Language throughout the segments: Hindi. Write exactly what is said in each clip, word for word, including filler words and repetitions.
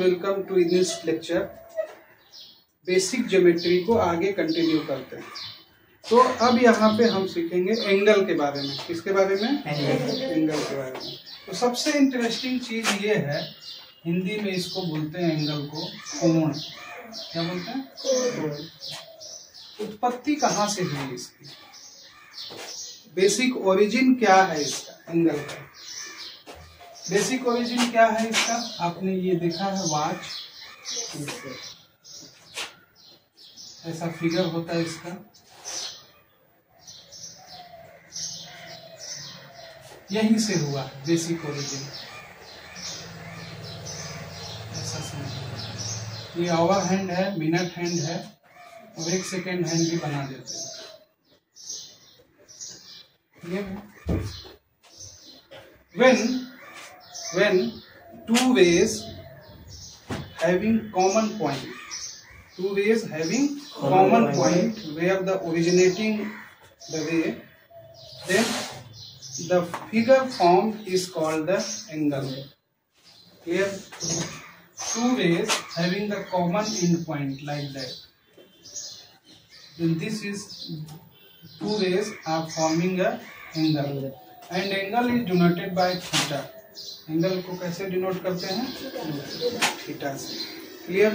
Welcome to this lecture. Basic geometry को आगे कंटिन्यू करते हैं। तो अब यहाँ पे हम सीखेंगे एंगल के बारे में। किसके बारे में? एंगल के बारे में। तो सबसे इंटरेस्टिंग चीज ये है, हिंदी में इसको बोलते हैं एंगल को कोण। क्या बोलते हैं? कोण। उत्पत्ति कहाँ से हुई इसकी? बेसिक ओरिजिन क्या है इसका एंगल का? बेसिक ओरिजिन क्या है इसका? आपने ये देखा है वॉच, ऐसा फिगर होता है इसका। यहीं से हुआ बेसिक ओरिजिन। ऐसा समझ, ये आवर हैंड है, मिनट हैंड है और एक सेकेंड हैंड भी बना देते हैं। ये when when two ways having common point, two ways having common point where the originating the way, then the figure formed is called the angle. Here two ways having the common end point like that, then this is two ways are forming a angle and angle is denoted by theta. Angle को कैसे डिनोट करते हैं? थीटा से। क्लियर?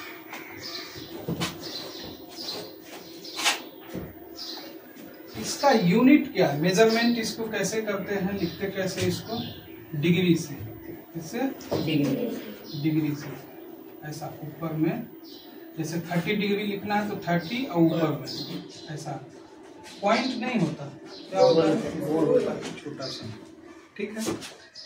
इसका यूनिट क्या है? मेजरमेंट इसको कैसे करते हैं? लिखते कैसे इसको? डिग्री से। इससे डिग्री डिग्री से ऐसा ऊपर में, जैसे थर्टी डिग्री लिखना है तो थर्टी और ऊपर में ऐसा पॉइंट नहीं होता, क्या होता है? बोर्ड होता है छोटा सा। ठीक है।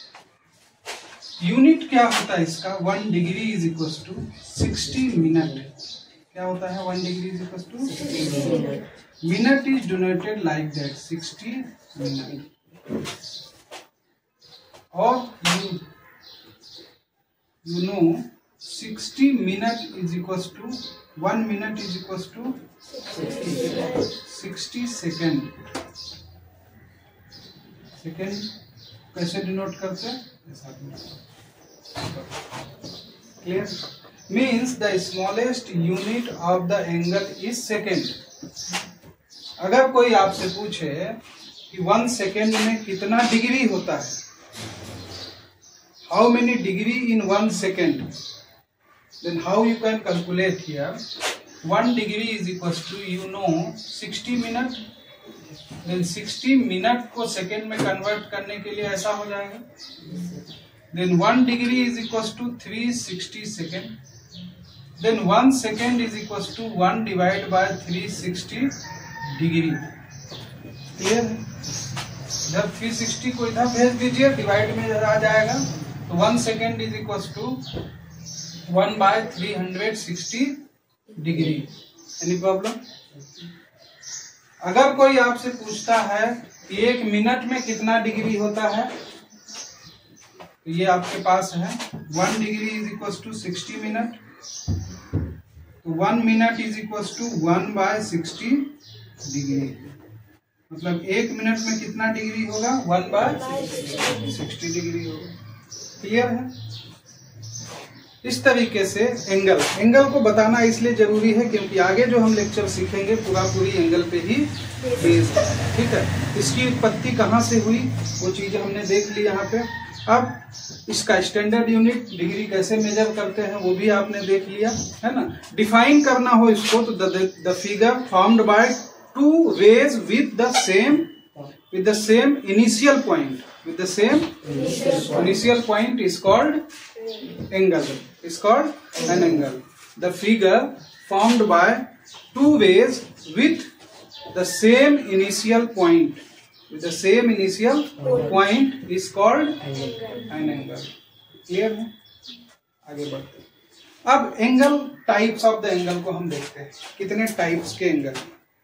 यूनिट क्या होता है इसका? One degree is equal to sixty minute. क्या होता है? One degree is equal to sixty minute. Minute is denoted like that, sixty minute. और you you know sixty minute is equal to one minute is equal to sixty second. Second कैसे डिनोट करते हैं? Clear? Means the smallest unit of the angle is second. अगर कोई आपसे पूछे कि वन सेकेंड में कितना डिग्री होता है, how many degree in one second, then how you can calculate here? One degree is equals to, you know, sixty minute. Then sixty minute को सेकेंड में कन्वर्ट करने के लिए ऐसा हो जाएगा। Then one degree is equals to three sixty second. Then one second is equals to one divided by three sixty degree. Clear? जब three sixty को इधर भेज दीजिए, डिवाइड में आ जाएगा, तो one second is equals to one by three sixty degree. Any problem? अगर कोई आपसे पूछता है कि एक मिनट में कितना डिग्री होता है, तो ये आपके पास है one degree is equal to sixty minute, तो one minute is equal to one by sixty degree. मतलब एक मिनट में कितना डिग्री होगा? वन बाय सिक्सटी डिग्री होगा। क्लियर है? इस तरीके से एंगल एंगल को बताना इसलिए जरूरी है क्योंकि आगे जो हम लेक्चर सीखेंगे पूरा पूरी एंगल पे ही बेस्ड है। ठीक है। इसकी उत्पत्ति कहाँ से हुई वो चीज हमने देख ली यहाँ पे। अब इसका स्टैंडर्ड यूनिट डिग्री कैसे मेजर करते हैं वो भी आपने देख लिया है ना। डिफाइन करना हो इसको तो the figure formed by two wedge with the same with the same initial point with the same initial point is called angle, is called an angle. The figure formed by two ways with the same initial point with the same initial point is called an angle. Clear है? आगे बढ़ते हैं। अब angle types of the angle को हम देखते हैं। कितने टाइप्स के एंगल?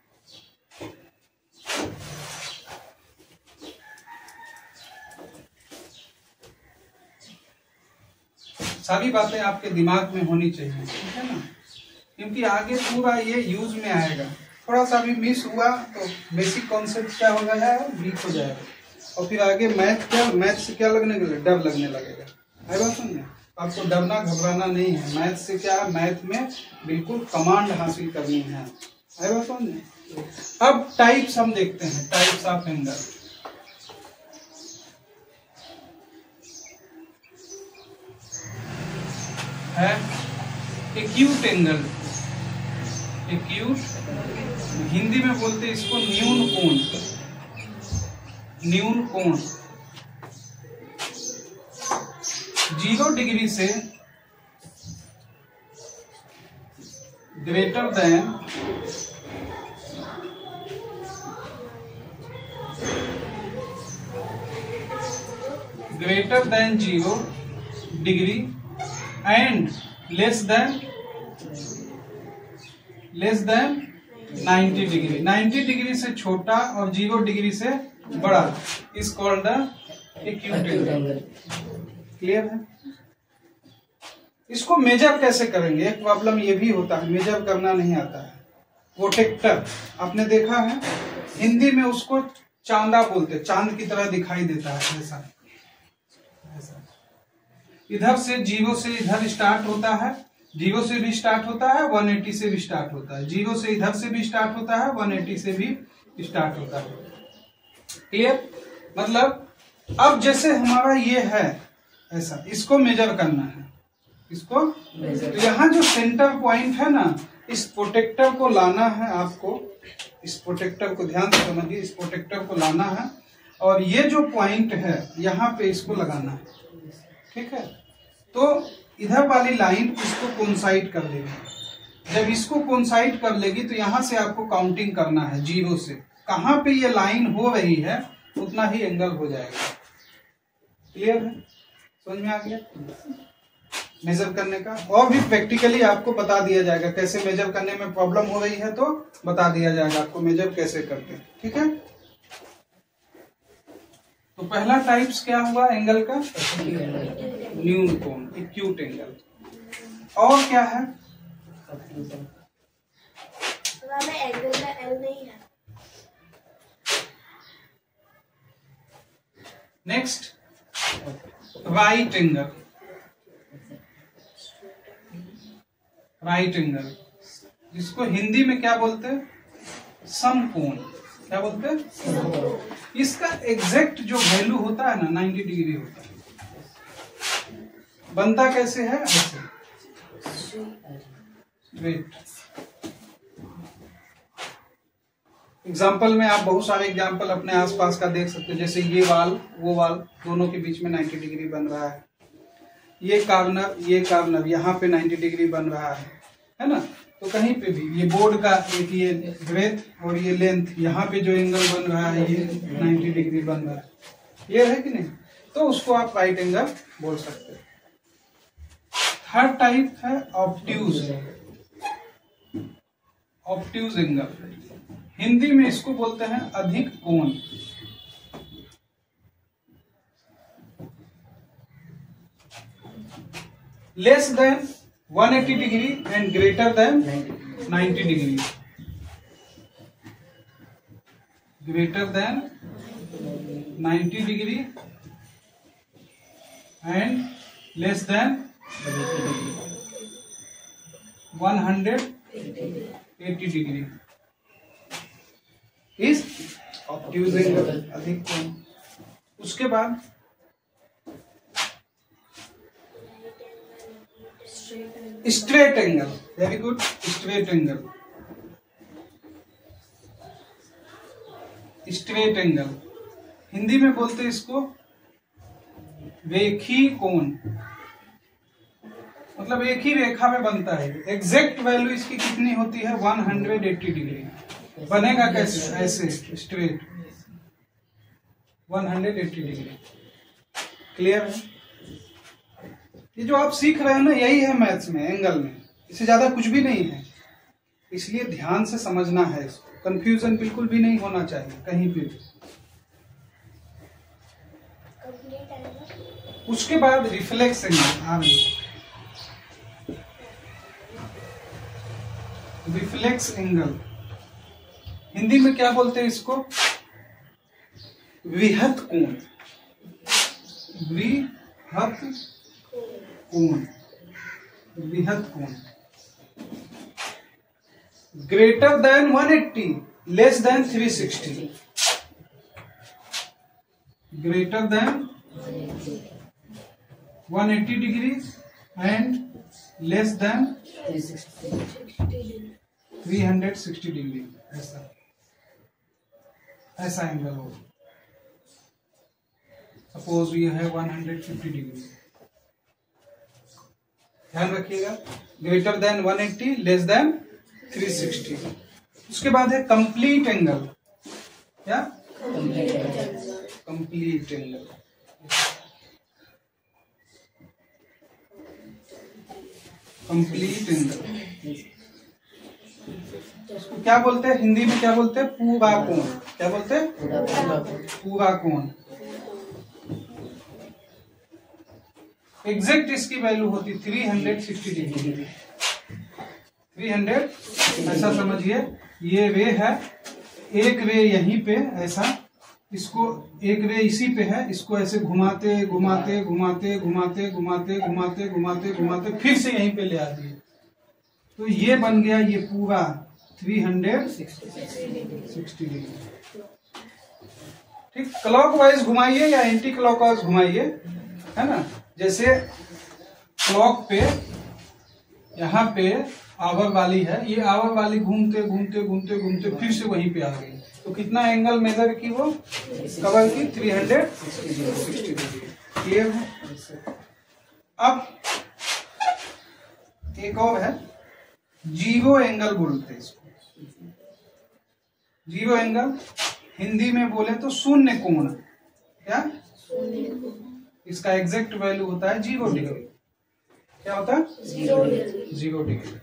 सारी बातें आपके दिमाग में होनी चाहिए, ठीक है ना, क्योंकि आगे पूरा ये यूज में आएगा। थोड़ा सा भी मिस हुआ तो बेसिक कॉन्सेप्ट क्या हो जाएगा? वीक हो जाएगा। और फिर आगे मैथ क्या मैथ से क्या लगने लगेगा? डर लगने लगेगा। है बात समझे? आपको डरना घबराना नहीं है। मैथ से क्या है, मैथ में बिल्कुल कमांड हासिल करनी है। है बात समझ में? अब टाइप्स हम देखते हैं, टाइप्स ऑफ एंगल। है एक्यूट एंगल, एक्यूट हिंदी में बोलते हैं इसको न्यून कोण, न्यून कोण। जीरो डिग्री से greater than greater than zero degree and less than less than ninety degree. Ninety degree से छोटा और जीरो डिग्री से बड़ा इस कॉल्ड एक्यूट एंगल। क्लियर है? इसको मेजर कैसे करेंगे? एक प्रॉब्लम ये भी होता है, मेजर करना नहीं आता है। प्रोटेक्टर आपने देखा है, हिंदी में उसको चांदा बोलते, चांद की तरह दिखाई देता है ऐसा। इधर से जीरो से इधर स्टार्ट होता है, जीरो से भी स्टार्ट होता है, वन एटी से भी स्टार्ट होता है, जीरो से इधर से भी स्टार्ट होता है, वन एटी से भी स्टार्ट होता है। क्लियर? मतलब अब जैसे हमारा ये है ऐसा, इसको मेजर करना है, इसको तो यहाँ जो सेंटर पॉइंट है ना, इस प्रोटेक्टर को लाना है आपको, इस प्रोटेक्टर को ध्यान से समझिए, इस प्रोटेक्टर को लाना है और ये जो पॉइंट है यहाँ पे इसको लगाना है। ठीक है? तो इधर वाली लाइन इसको कोइंसाइड कर लेगी। जब इसको कोइंसाइड कर लेगी तो यहां से आपको काउंटिंग करना है जीरो से, कहां पे ये लाइन हो रही है उतना ही एंगल हो जाएगा। क्लियर है? समझ में आ गया मेजर करने का? और भी प्रैक्टिकली आपको बता दिया जाएगा कैसे मेजर करने में प्रॉब्लम हो रही है तो बता दिया जाएगा आपको मेजर कैसे करते हैं। ठीक है? तो पहला टाइप्स क्या हुआ एंगल का? न्यून कोण, एक्यूट एंगल। और क्या है? एंगल में एल नहीं है। Next right angle. Right angle जिसको हिंदी में क्या बोलते हैं? समकोण। क्या बोलते हैं? इसका एग्जैक्ट जो वैल्यू होता है ना नाइन्टी डिग्री होता है। बनता कैसे है? ऐसे स्ट्रेट। एग्जाम्पल में आप बहुत सारे एग्जाम्पल अपने आसपास का देख सकते हैं, जैसे ये वाल वो वाल दोनों के बीच में नाइन्टी डिग्री बन रहा है, ये कार्नर ये कार्नर यहाँ पे नाइन्टी डिग्री बन रहा है, है ना? तो कहीं पे भी ये बोर्ड का एक ये ब्रेथ और ये लेंथ, यहाँ पे जो एंगल बन रहा है ये नाइन्टी डिग्री बन रहा है, ये है कि नहीं? तो उसको आप राइट एंगल बोल सकते हैं। थर्ड टाइप है ऑब्ट्यूज। ऑब्ट्यूज एंगल, हिंदी में इसको बोलते हैं अधिक कोण। Less than one eighty degree and greater than ninety degree. Greater than ninety degree and less than one hundred eighty degree इस ऑब्ट्यूज एंगल, अधिक कोण। उसके बाद straight angle. Very good, straight angle. Straight angle Hindi में बोलते हैं इसको रेखी कोण। मतलब एक ही रेखा में बनता है। एग्जैक्ट वैल्यू इसकी कितनी होती है? One hundred eighty degree. बनेगा कैसे? ऐसे straight one hundred eighty degree. Clear है? ये जो आप सीख रहे हैं ना, यही है मैथ्स में, एंगल में, इससे ज्यादा कुछ भी नहीं है। इसलिए ध्यान से समझना है इसको, कंफ्यूजन बिल्कुल भी नहीं होना चाहिए कहीं पे भी। उसके बाद रिफ्लेक्स एंगल आ रही है। रिफ्लेक्स एंगल हिंदी में क्या बोलते हैं इसको? विहत कोण। विहत कोण, बृहद कोण। Greater than one eighty, less than three sixty. Greater than one eighty degree and less than three hundred sixty degree. ऐसा ऐसा एंगल हो। सपोज ये है वन हंड्रेड फिफ्टी डिग्री। ध्यान रखिएगा, greater than one eighty, less than three sixty. उसके बाद है कंप्लीट एंगल। क्या? Complete angle. कंप्लीट एंगल उसको क्या बोलते हैं हिंदी में? क्या बोलते हैं? पूरा कोण। क्या बोलते हैं? पूरा कोण। एग्जैक्ट इसकी वैल्यू होती three hundred sixty degree. Three hundred, ऐसा समझिए ये रे है, एक रे यहीं पे ऐसा, इसको एक रे इसी पे है, इसको ऐसे घुमाते घुमाते घुमाते घुमाते घुमाते घुमाते घुमाते घुमाते फिर से यहीं पे ले आ दिए, तो ये बन गया ये पूरा थ्री हंड्रेड सिक्सटी डिग्री। ठीक, क्लॉकवाइज घुमाइए या एंटी क्लॉकवाइज घुमाइए, है ना। जैसे क्लॉक पे यहाँ पे आवर वाली है, ये आवर वाली घूमते घूमते घूमते घूमते फिर से वहीं पे आ गई, तो कितना एंगल मेजर की वो कवर की? Three hundred sixty degree. Clear है? अब एक और है, जीरो एंगल बोलते हैं इसको। जीरो एंगल हिंदी में बोले तो शून्य कोण। क्या? इसका एग्जैक्ट वैल्यू होता है जीरो डिग्री। क्या होता है? Zero degree. जीरो डिग्री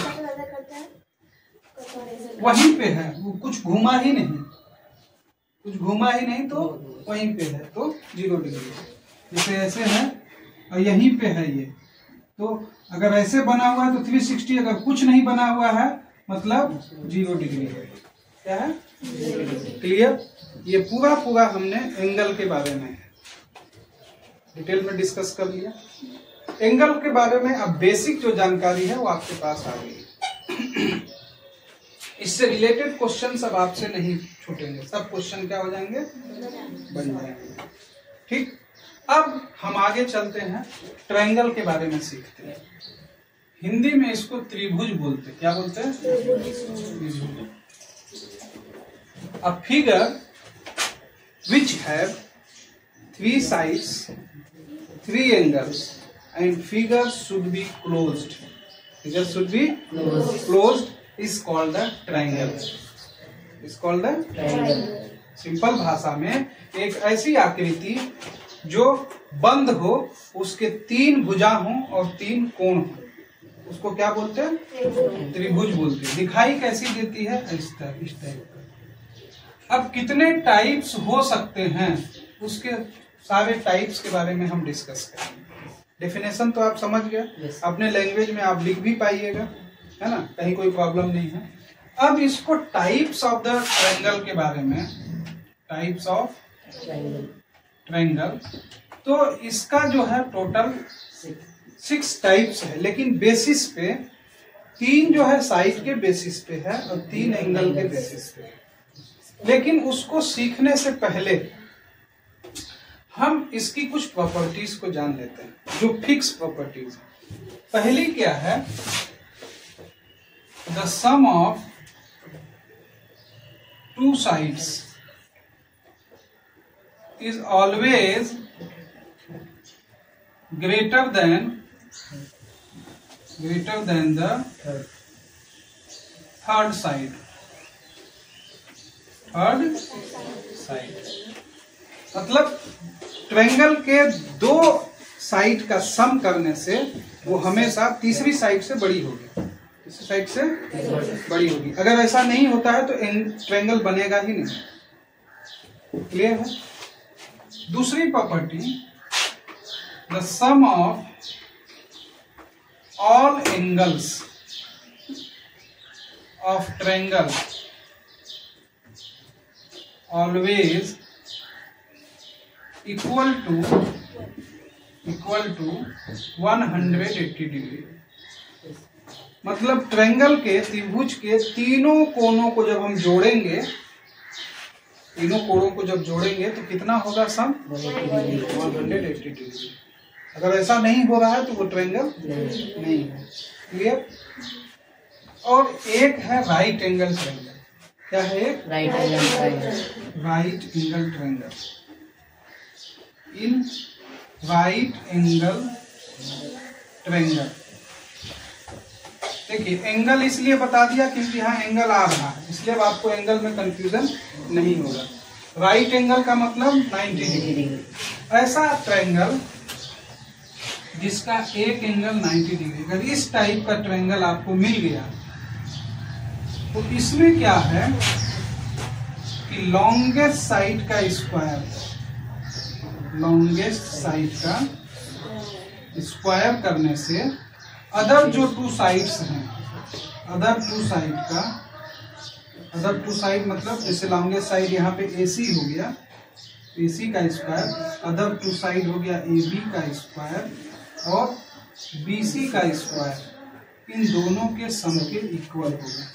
वहीं पे है, वो कुछ घुमा ही नहीं, कुछ घुमा ही नहीं तो वहीं पे है, तो जीरो डिग्री। जैसे ऐसे है और यहीं पे है ये, तो अगर ऐसे बना हुआ है तो थ्री सिक्सटी, अगर कुछ नहीं बना हुआ है मतलब जीरो डिग्री है। क्या है? क्लियर? ये पूरा पूरा हमने एंगल के बारे में डिटेल में डिस्कस कर लिया। एंगल के बारे में अब बेसिक जो जानकारी है वो आपके पास आ गई। इससे रिलेटेड क्वेश्चन सब आपसे नहीं छूटेंगे, सब क्वेश्चन क्या हो जाएंगे? बन जाएंगे। ठीक, अब हम आगे चलते हैं, ट्रायंगल के बारे में सीखते हैं। हिंदी में इसको त्रिभुज बोलते हैं। क्या बोलते हैं? त्रिभुज। A figure which have three sides, three angles, and figure should be closed. Figure should be closed. Closed is called the triangle. Is called the triangle. Simple भाषा में एक ऐसी आकृति जो बंद हो, उसके तीन भुजा हों और तीन कोण हो, उसको क्या बोलते हैं? त्रिभुज बोलते हैं। दिखाई कैसी देती है? इस टाइप इस टाइप। अब कितने टाइप्स हो सकते हैं, उसके सारे टाइप्स के बारे में हम डिस्कस करेंगे। डेफिनेशन तो आप समझ गए, yes. अपने लैंग्वेज में आप लिख भी पाइएगा, है ना, कहीं कोई प्रॉब्लम नहीं है। अब इसको टाइप्स ऑफ द ट्रायंगल के बारे में, टाइप्स ऑफ ट्रायंगल, तो इसका जो है टोटल सिक्स टाइप्स है, लेकिन बेसिस पे तीन जो है साइड के बेसिस पे है और तीन एंगल के बेसिस पे है। लेकिन उसको सीखने से पहले हम इसकी कुछ प्रॉपर्टीज को जान लेते हैं, जो फिक्स प्रॉपर्टीज। पहली क्या है? The sum of two sides is always greater than greater than the third side. Third side मतलब ट्रायंगल के दो साइड का सम करने से वो हमेशा तीसरी साइड से बड़ी होगी, तीसरी साइड से बड़ी होगी। अगर ऐसा नहीं होता है तो ट्रायंगल बनेगा ही नहीं। क्लियर है? दूसरी property, the sum of all angles of triangle always equal to equal to one hundred eighty degree. मतलब ट्रायंगल के त्रिभुज के तीनों कोनों को जब हम जोड़ेंगे, तीनों कोणों को जब जोड़ेंगे तो कितना होगा sum? One hundred eighty degree. अगर ऐसा नहीं हो रहा है तो वो ट्रायंगल नहीं है। क्लियर? और एक है राइट एंगल ट्रायंगल। क्या है? एक right angle triangle. Right angle triangle. इन राइट एंगल ट्रायंगल, देखिए एंगल इसलिए बता दिया क्योंकि यहाँ एंगल आ रहा है, इसलिए अब आपको एंगल में कंफ्यूजन नहीं होगा। राइट एंगल का मतलब नाइन्टी डिग्री। ऐसा ट्रायंगल जिसका एक एंगल नाइन्टी डिग्री, अगर इस टाइप का ट्रायंगल आपको मिल गया तो इसमें क्या है कि लॉन्गेस्ट साइड का स्क्वायर, लॉन्गेस्ट साइड का स्क्वायर करने से अदर जो टू साइड्स हैं, अदर टू साइड का, अदर टू साइड मतलब जैसे लॉन्गेस्ट साइड यहाँ पे एसी हो गया, एसी का स्क्वायर, अदर टू साइड हो गया एबी का स्क्वायर और बीसी का स्क्वायर, इन दोनों के सम के इक्वल होगा।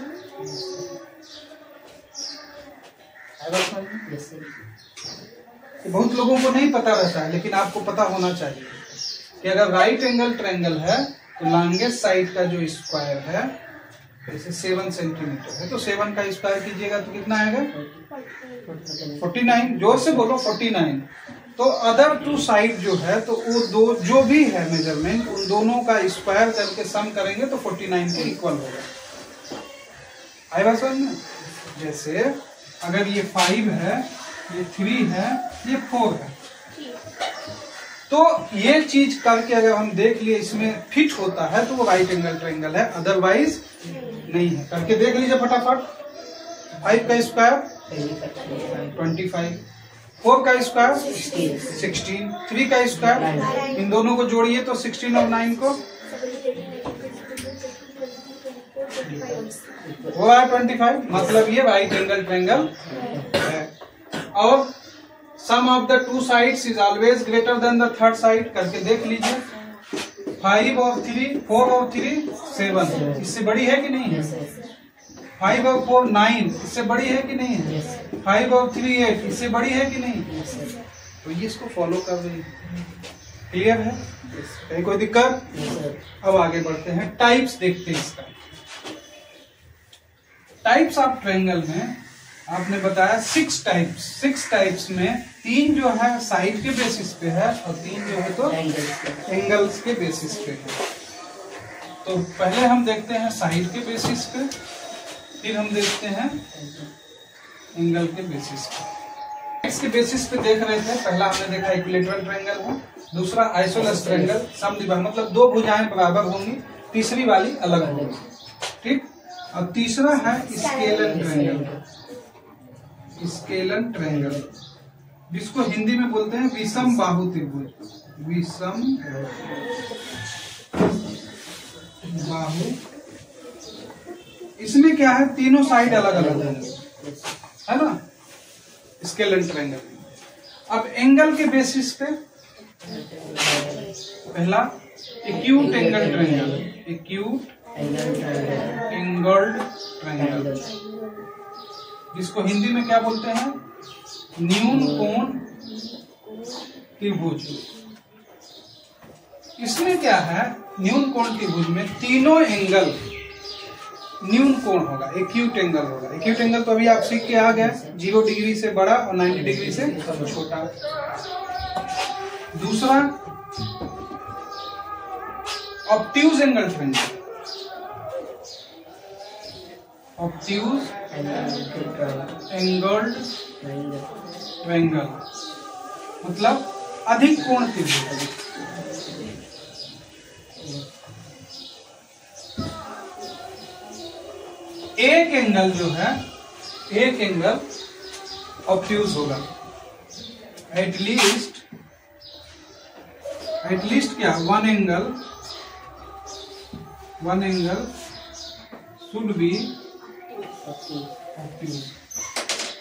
बहुत लोगों को नहीं पता रहता है, लेकिन आपको पता होना चाहिए कि अगर राइट एंगल ट्रायंगल है तो लॉन्गेस्ट साइड का जो स्क्वायर है, जैसे सेवन सेंटीमीटर है तो सेवन का स्क्वायर कीजिएगा तो कितना आएगा? Forty nine. जोर से बोलो, फोर्टी नाइन। तो अदर टू साइड जो है तो वो दो जो भी है मेजरमेंट, उन दोनों का स्क्वायर करके सम करेंगे तो फोर्टी नाइन के इक्वल होगा। आई बात समझ में? जैसे अगर ये फाइव है, ये थ्री है, ये फोर है, तो ये चीज करके अगर हम देख लिए इसमें फिट होता है तो वो राइट एंगल ट्रायंगल है, अदरवाइज नहीं है। करके देख लीजिए फटाफट। फाइव का स्क्वायर ट्वेंटी फाइव, फोर का स्क्वायर सिक्सटीन, थ्री का स्क्वायर, इन दोनों को जोड़िए तो सिक्सटीन और नाइन को वो है ट्वेंटी फाइव। मतलब ये राइट एंगल ट्रायंगल है। और sum of the two sides is always greater than the third side. करके देख लीजिए। फाइव और थ्री, फोर और थ्री सेवन, इससे बड़ी है कि नहीं है? फाइव और फोर नाइन, इससे बड़ी है कि नहीं है? फाइव और थ्री एट, इससे बड़ी है कि नहीं? तो ये इसको फॉलो कर रही है। क्लियर है? कहीं कोई दिक्कत? अब आगे बढ़ते हैं, टाइप्स देखते हैं इसका। टाइप्स ऑफ ट्रायंगल में आपने बताया सिक्स टाइप्स। सिक्स टाइप्स में तीन जो है साइड के बेसिस पे है और तीन जो है तो एंगल्स के बेसिस पे है। तो पहले हम देखते हैं साइड के बेसिस पे, फिर हम देखते हैं एंगल के बेसिस पे। साइड्स के बेसिस पे देख रहे थे, पहला हमने देखा इक्विलेटरल ट्रायंगल है, दूसरा आइसोसेलेस ट्रायंगल, समद्विबाहु मतलब दो भुजाएं बराबर होंगी, तीसरी वाली अलग होगी। ठीक। और तीसरा है स्केलन ट्रायंगल, स्केलन ट्रायंगल जिसको हिंदी में बोलते हैं विषम बाहु त्रिभुज, विषम बाहु। इसमें क्या है, तीनों साइड अलग अलग है ना स्केलन ट्रायंगल। अब एंगल के बेसिस पे पहला acute angle triangle, acute angled triangle जिसको हिंदी में क्या बोलते हैं, न्यून कोण त्रिभुज। इसमें क्या है, न्यून कोण त्रिभुज में तीनों एंगल न्यून कोण होगा, एक्यूट एंगल होगा। एक्यूट एंगल तो अभी आप सीख के आ गए, जीरो डिग्री से बड़ा और नाइन्टी डिग्री से छोटा। दूसरा obtuse angle triangle, obtuse angled triangle मतलब अधिक कोण त्रिभुज। एक एंगल जो है, एक एंगल ऑब्ट्यूज होगा, एटलीस्ट एटलीस्ट क्या, one angle one angle should be obtuse.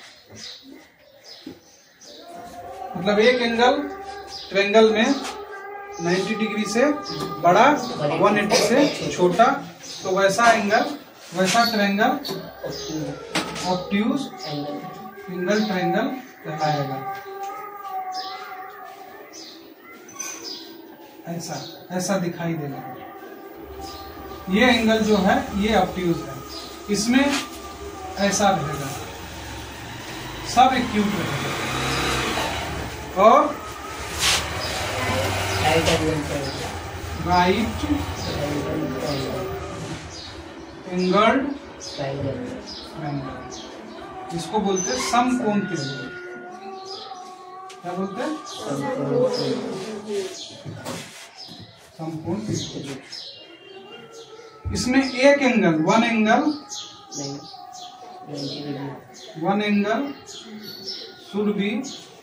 मतलब एक एंगल ट्रायंगल में नब्बे डिग्री से बड़ा, एक सौ अस्सी से छोटा, तो वैसा एंगल, वैसा ट्रायंगल ऑब्ट्यूज एंगल ट्रायंगल कहलाएगा। ऐसा ऐसा दिखाई देगा। ये एंगल जो है ये ऑब्ट्यूज है, इसमें ऐसा रहेगा, सब एक्यूट रहेगा। और राइट एंगल्ड ट्रायंगल, इसको बोलते हैं समकोण त्रिभुज। क्या बोलते हैं? समकोण त्रिभुज। इसमें एक angle, one angle one angle should be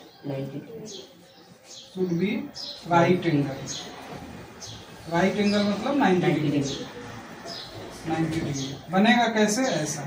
should be right angle. Right angle मतलब नब्बे डिग्री, नब्बे डिग्री बनेगा। कैसे? ऐसा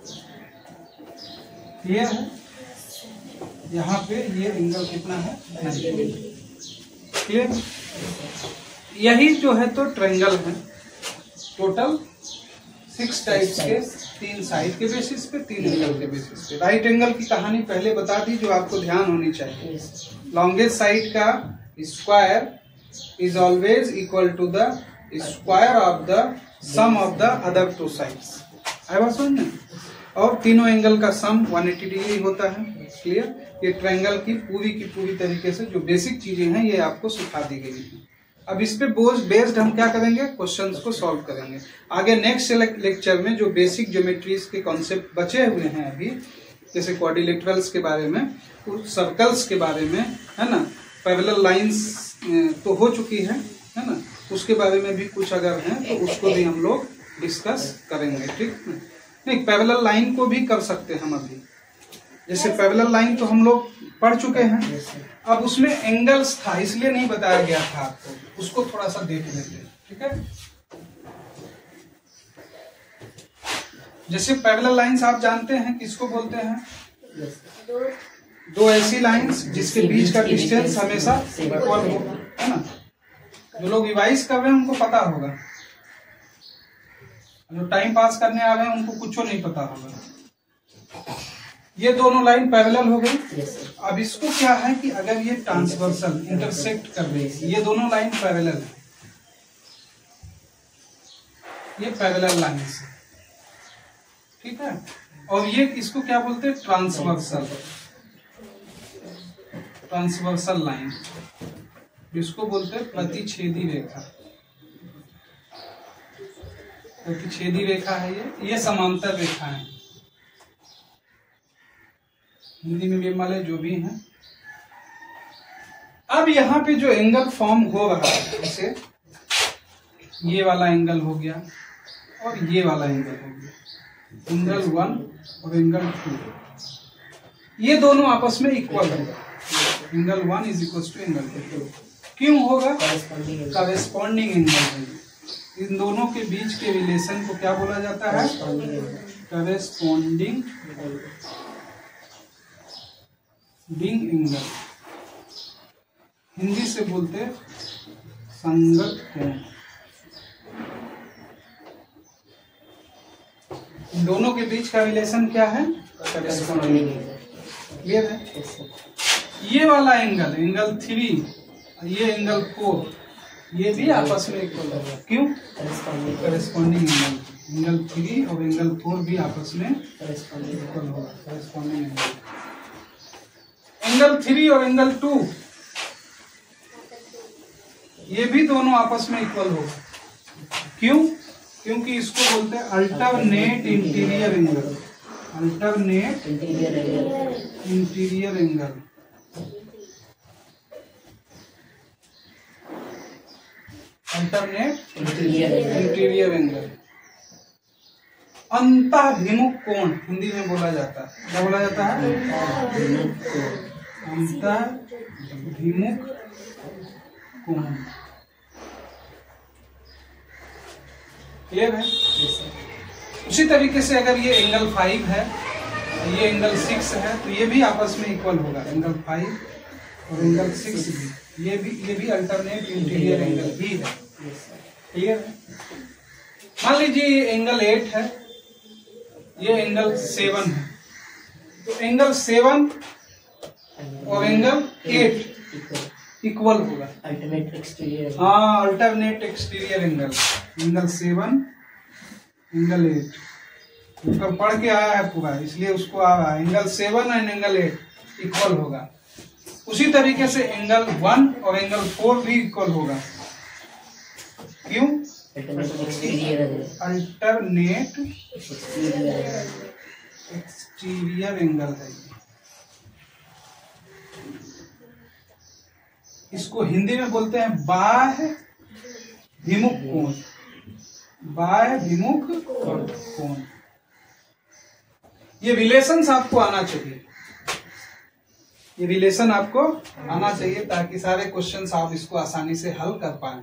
क्लियर है? यहाँ पे ये एंगल कितना है? नब्बे डिग्री। क्लियर? यही जो है तो ट्रायंगल है। टोटल सिक्स टाइप्स के, तीन साइड के बेसिस पे, तीन एंगल के बेसिस पे। राइट एंगल की कहानी पहले बता दी, जो आपको ध्यान होनी चाहिए। लॉन्गेस्ट साइड का square is always equal to the square of the sum of the other two sides. आई बात समझ में? और तीनों एंगल का सम एक सौ अस्सी डिग्री होता है। क्लियर? ये ट्रायंगल की पूरी की पूरी तरीके से जो बेसिक चीजें हैं ये आपको सिखा दी गई हैं। अब इस पे बोझ बेस्ड हम क्या करेंगे? क्वेश्चंस को सॉल्व करेंगे। आगे नेक्स्ट लेक्चर में जो बेसिक ज्योमेट्रीज के कॉन्सेप्ट बचे हुए हैं अभी, जैसे क्वाड्रिलेटरल्स के बारे में, सर्कल्स के बारे में, है ना, पैरेलल लाइंस तो हो चुकी है, है ना, उसके बारे में भी कुछ अगर है तो उसको भी हम लोग डिस्कस करेंगे। ठीक नहीं, पैरेलल लाइन को भी कर सकते हैं हम अभी। जैसे पैरेलल लाइन तो हम लोग पढ़ चुके हैं, अब उसमें एंगल्स था इसलिए नहीं बताया गया था आपको, उसको थोड़ा सा देख लेते हैं। ठीक है? जैसे पैरेलल लाइंस आप जानते हैं किसको बोलते हैं? दो दो ऐसी लाइंस जिसके बीच का डिस्टेंस हमेशा इक्वल हो, है ना। जो लोग रिवाइज कर रहे हैं उनको पता होगा, जो टाइम पास करने आ रहे हैं उनको कुछ नहीं पता होगा। ये दोनों लाइन पैरेलल हो गई। अब इसको क्या है कि अगर ये ट्रांसवर्सल इंटरसेक्ट कर रही है, ये दोनों लाइन पैरेलल है, ये पैरेलल लाइन है, ठीक है। और ये इसको क्या बोलते हैं? ट्रांसवर्सल, ट्रांसवर्सल लाइन, जिसको बोलते हैं प्रतिच्छेदी रेखा। प्रतिच्छेदी रेखा है ये ये समांतर रेखा है, हिंदी में भी वाले जो भी हैं। अब यहाँ पे जो एंगल फॉर्म हो रहा है, जैसे ये वाला एंगल हो गया और ये वाला एंगल हो गया, एंगल वन और एंगल टू, ये दोनों आपस में इक्वल होगा। Angle one is equal to angle two. क्यों होगा? करेस्पॉन्डिंग एंगल है। इन दोनों के बीच के रिलेशन को क्या बोला जाता है? करेस्पॉन्डिंग डिंग एंगल, हिंदी से बोलते संगत कोण। इन दोनों के बीच का रिलेशन क्या है? करेस्पॉन्डिंग। क्लियर है? ये वाला एंगल, एंगल थ्री, ये एंगल फोर, ये भी आपस में इक्वल होगा। क्यों? करेस्पॉन्डिंग एंगल, एंगल थ्री और एंगल फोर भी आपस में इक्वल होगा। करेस्पॉन्डिंग एंगल, एंगल थ्री और एंगल टू, ये भी दोनों आपस में इक्वल होगा। क्यों? क्योंकि इसको बोलते हैं alternate interior angle, alternate interior angle. Alternate interior angle. अंतःभिमुख कोण हिंदी में बोला जाता है। क्या बोला जाता है? अंतःभिमुख कोण। क्लियर है? उसी तरीके से अगर ये एंगल फाइव है, ये एंगल सिक्स है, तो ये भी आपस में इक्वल होगा। एंगल फाइव और एंगल सिक्स भी ये भी ये भी अल्टरनेट इंटीरियर एंगल ही है। क्लियर है? मान लीजिए ये एंगल एट है, ये एंगल सेवन है, तो एंगल सेवन और एंगल एट इक्वल होगा। Alternate exterior. हाँ, alternate exterior angle, angle seven angle eight ऊपर पढ़ के आया है पूरा, इसलिए उसको आ रहा है angle seven and angle eight equal होगा। उसी तरीके से एंगल वन और एंगल फोर भी इक्वल होगा। क्यों? अल्टरनेट एक्सटीरियर एंगल है। इसको हिंदी में बोलते हैं बाह्य विमुख कोण। बाह्य विमुख कोण। ये रिलेशंस आपको आना चाहिए, ये रिलेशन आपको आना चाहिए ताकि सारे क्वेश्चंस आप इसको आसानी से हल कर पाए।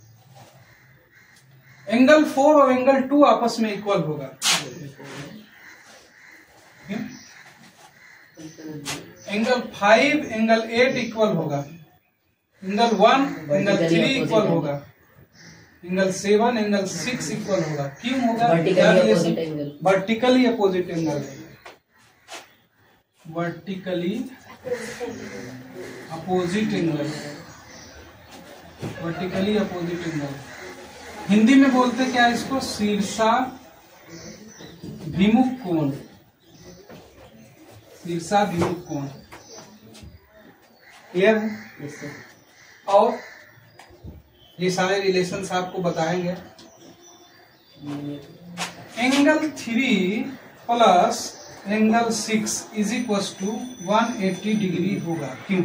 एंगल फोर और एंगल टू आपस में इक्वल होगा। Angle five angle eight equal होगा। Angle one angle three equal होगा। Angle seven angle six equal होगा। क्यों होगा? वर्टिकली अपोजिट एंगल है। Vertically opposite angle, vertically opposite angle. Hindi में बोलते क्या है इसको? शीर्षा विमुख कोण। शीर्षा विमुख कोण। क्लियर है? yes, और ये सारे रिलेशंस आपको बताएंगे। Angle three plus angle six is equal to one eighty degree होगा। क्यों?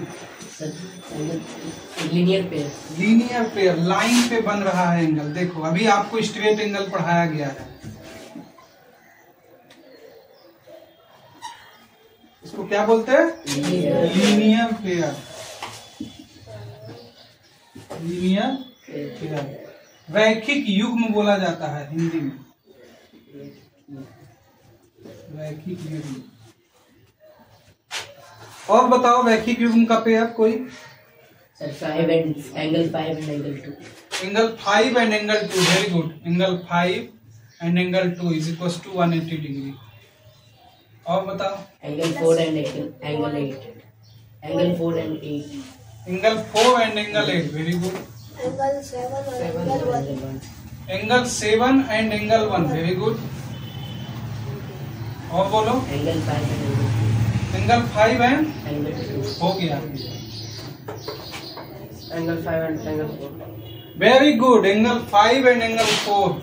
Linear pair. Linear pair, line पे बन रहा है एंगल। देखो अभी आपको स्ट्रेट एंगल पढ़ाया गया है, इसको क्या बोलते हैं? Linear pair. लीनियर पेयर रैखिक युग्म बोला जाता है हिंदी में। रैखिक युग्म। और बताओ रैखिक युग्म का पेयर कोई? Five and angle five and angle two. Angle five and angle two, very good. Angle five and angle two is equal to one eighty degree. और बताओ? Angle four and angle eight. Angle four and eight. Angle four and angle eight, very good. Angle seven और angle one. Angle seven and angle one, very good. और बोलो? Angle five and angle five and angle two. हो गया। Angle five and angle four. Very good. Angle five and angle four.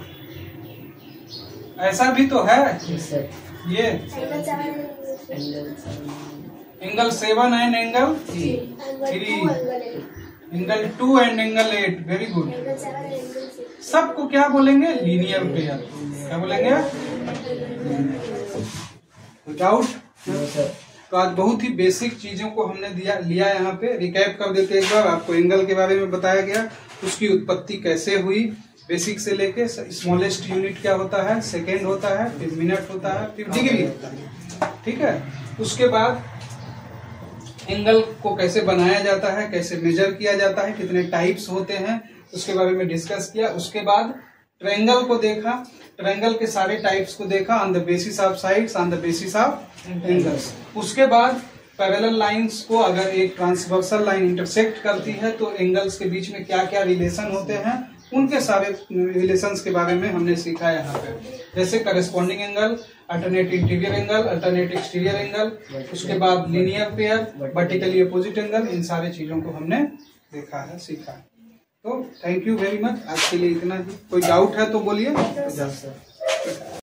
ऐसा भी तो है यस सर। ये angle seven angle seven. Angle seven and angle three. Three. Angle two and angle eight, very good. Angle seven angle six. सबको क्या बोलेंगे? Linear pair. क्या बोलेंगे? डाउट? No sir. तो आज बहुत ही बेसिक चीजों को हमने दिया लिया यहाँ पे। रिकैप कर देते एक बार। आपको एंगल के बारे में बताया गया, उसकी उत्पत्ति कैसे हुई, बेसिक से लेके स्मॉलेस्ट यूनिट क्या होता है, सेकेंड होता है, फिर मिनट होता है, फिर डिग्री होता है। ठीक है? उसके बाद एंगल को कैसे बनाया जाता है, कैसे मेजर किया जाता है, कितने टाइप्स होते हैं, उसके बारे में डिस्कस किया। उसके बाद ट्रायंगल को देखा, ट्रायंगल के सारे टाइप्स को देखा on the basis of sides, on the basis of angles. उसके बाद पैरेलल लाइंस को अगर एक ट्रांसवर्सल लाइन इंटरसेक्ट करती है तो एंगल्स के बीच में क्या क्या रिलेशन होते हैं, उनके सारे रिलेशंस के बारे में हमने सीखा यहाँ पे। जैसे corresponding angle, alternate interior angle, alternate exterior angle, उसके बाद linear pair, vertically opposite angle, इन सारे चीजों को हमने देखा है, सीखा है। तो थैंक यू वेरी मच। आज के लिए इतना ही। कोई डाउट है तो बोलिए।